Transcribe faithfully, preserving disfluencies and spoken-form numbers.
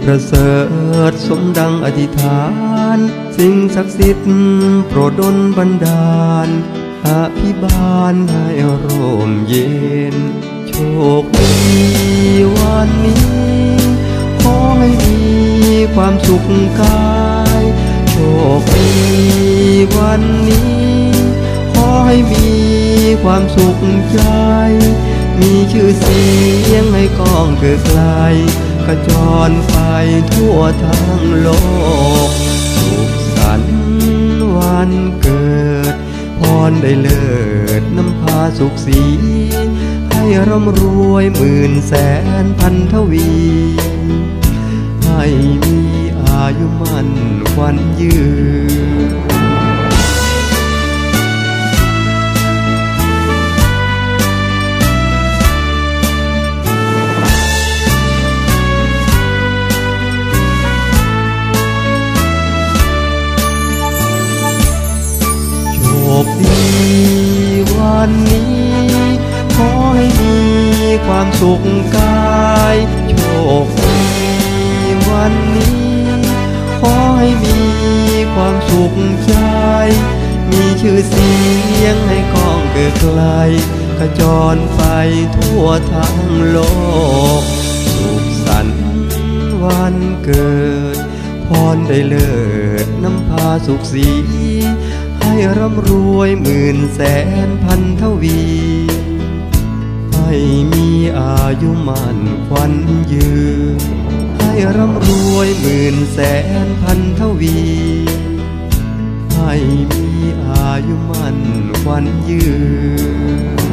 ประเสริฐสมดังอธิษฐานสิ่งศักดิ์สิทธิ์โปรดดลบันดาลอภิบาลให้ร่มเย็นโชคดีวันนี้ขอให้มีความสุขกายโชคดีวันนี้ขอให้มีความสุขใจมีชื่อเสียงให้ก้องเกิดไกลกระจรไปทั่วทั้งโลกสุขสันต์วันเกิดพรได้เลิศนำพาสุขสีให้ร่ำรวยหมื่นแสนพันทวีให้มีอายุมั่นขวัญยืนโชคดีวันนี้ขอให้มีความสุขกายโชคดีวันนี้ขอให้มีความสุขใจมีชื่อเสียงให้ก้องเกิดไกลกระจรไปทั่วทั้งโลกสุขสันต์วันเกิดพรได้เลิศนำพาสุขสีให้ร่ำรวยหมื่นแสนพันทวีให้มีอายุมั่นขวัญยืนให้ร่ำรวยหมื่นแสนพันทวีให้มีอายุมั่นขวัญยืน